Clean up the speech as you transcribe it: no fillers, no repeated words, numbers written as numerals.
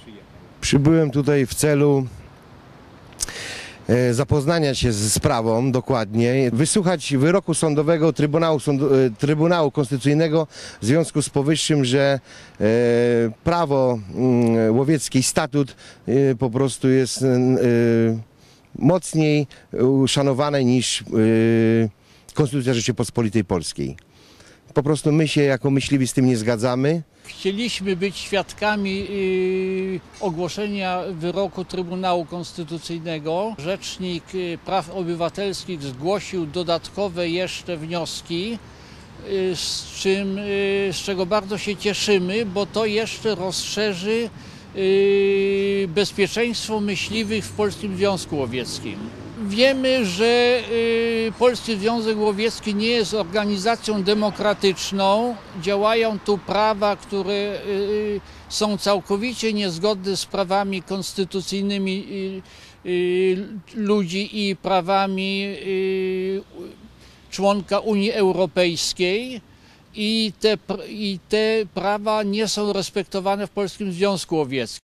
Przybyłem tutaj w celu zapoznania się z sprawą dokładnie, wysłuchać wyroku sądowego Trybunału Konstytucyjnego w związku z powyższym, że prawo łowieckie i statut po prostu jest mocniej uszanowane niż Konstytucja Rzeczypospolitej Polskiej. Po prostu my się jako myśliwi z tym nie zgadzamy. Chcieliśmy być świadkami ogłoszenia wyroku Trybunału Konstytucyjnego. Rzecznik Praw Obywatelskich zgłosił dodatkowe jeszcze wnioski, z czego bardzo się cieszymy, bo to jeszcze rozszerzy bezpieczeństwo myśliwych w Polskim Związku Łowieckim. Wiemy, że Polski Związek Łowiecki nie jest organizacją demokratyczną. Działają tu prawa, które są całkowicie niezgodne z prawami konstytucyjnymi ludzi i prawami członka Unii Europejskiej. I te prawa nie są respektowane w Polskim Związku Łowieckim.